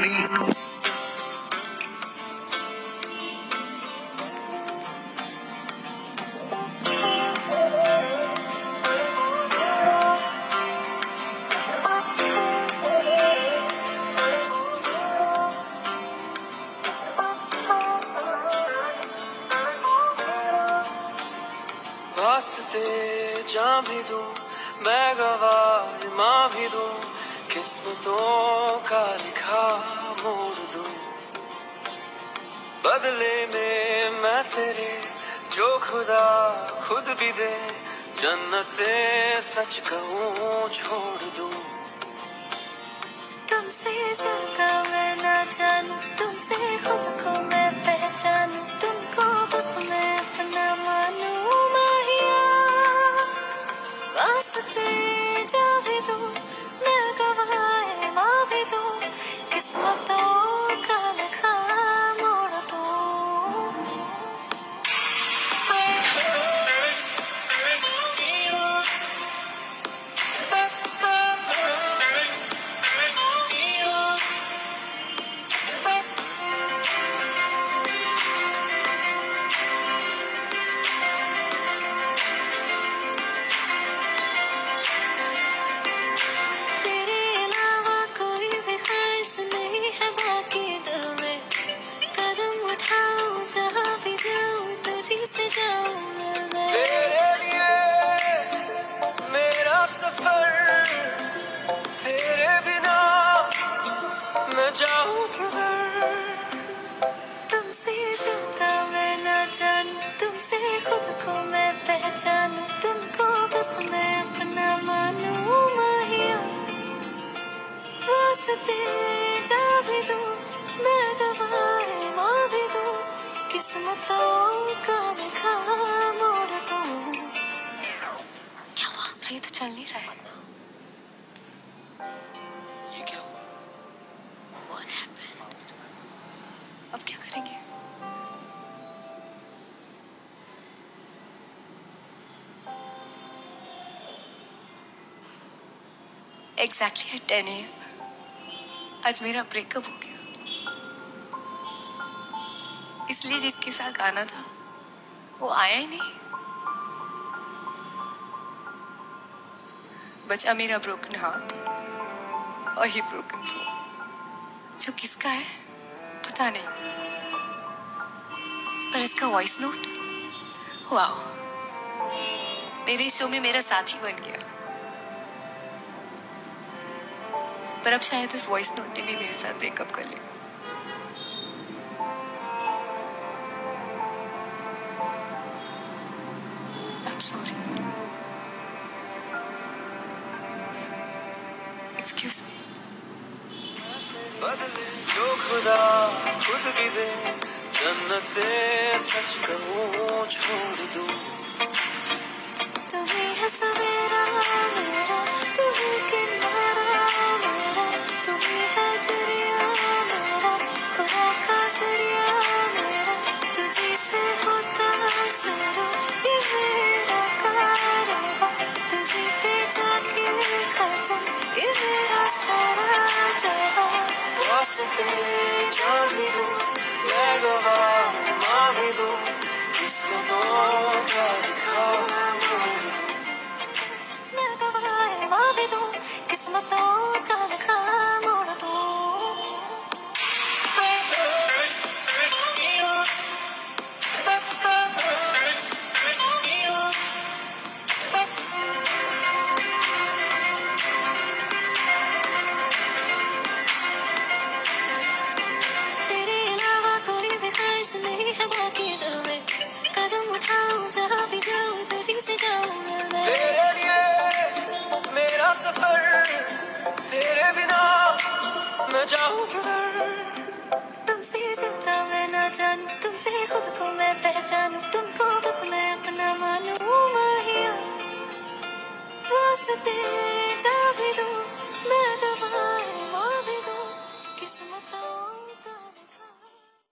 वास्ते जान भी दूं मैं गवाह माँ भी दूं किस्मतों का लिखा मोड़ दूं बदले में मैं तेरे जो खुदा खुद भी दे जन्नते सच कहूँ छोड़ दूं तुमसे ज्यादा मैं ना जानूं तुमसे खुद को मैं पहचानूं तुमको बस मैं अपना मानूं माहिया वास्ते जा भी दूं मैं गवाह माँ भी दूं किस्मतों का लिखा मोड़ दूं नहीं है बाकी दिल में कदम उठाऊं जहाँ भी जाऊं तुझी से जाऊं मैं तेरे लिए मेरा सफर तेरे बिना मैं जाऊं किधर तुमसे ज्यादा मैं ना जानूं तुमसे खुद को मैं पहचानूं तुमको बस मैं अपना मानूं माहिया वास्ते जा भी दूं मैं गवाह माँ भी दूं किस्मतों का लिखा मोड़ दूं क्या हुआ ये तो चल नहीं रहा है ये क्या हुआ What happened? अब क्या करेंगे Exactly at 10 AM आज मेरा ब्रेकअप हो गया इसलिए जिसके साथ आना था वो आया ही नहीं बचा मेरा ब्रोकन हार्ट और ये ब्रोकन फोन जो किसका है पता नहीं पर इसका वॉइस नोट वाओ मेरे शो में मेरा साथी बन गया पर अब शायद इस वॉइस नोट ने भी मेरे साथ ब्रेकअप कर लिया I'm sorry. Excuse me. बदले जो खुदा खुद भी दे जन्नते सच कहूँ छोड़ दूं तू ही है सवेरा मेरा तू ही किनारा मेरा तू ही है दरिया मेरा खुदा का दरिया मेरा तुझी से होता शुरू ये मेरा कारवां तुझी पे जाके खत्म ये मेरा सारा जहां वास्ते जा भी दूं मैं गवाह माँ भी दूं किस्मतों का लिखा मोड़ दूं मैं गवाह माँ भी दूं किस्मतों का लिखा मोड़ दूं तेरे अलावा कोई भी ख्वाहिश नहीं है बाकी दिल में कदम उठाऊं जहाँ भी जाऊं तुझी से जाऊं मैं तेरे लिए मेरा सफर तेरे बिना मैं जाऊं किधर तुमसे ज्यादा मैं ना जानूं तुमसे खुद को मैं पहचानूं तुमको बस मैं अपना मानूं माहिया वास्ते जा भी दूं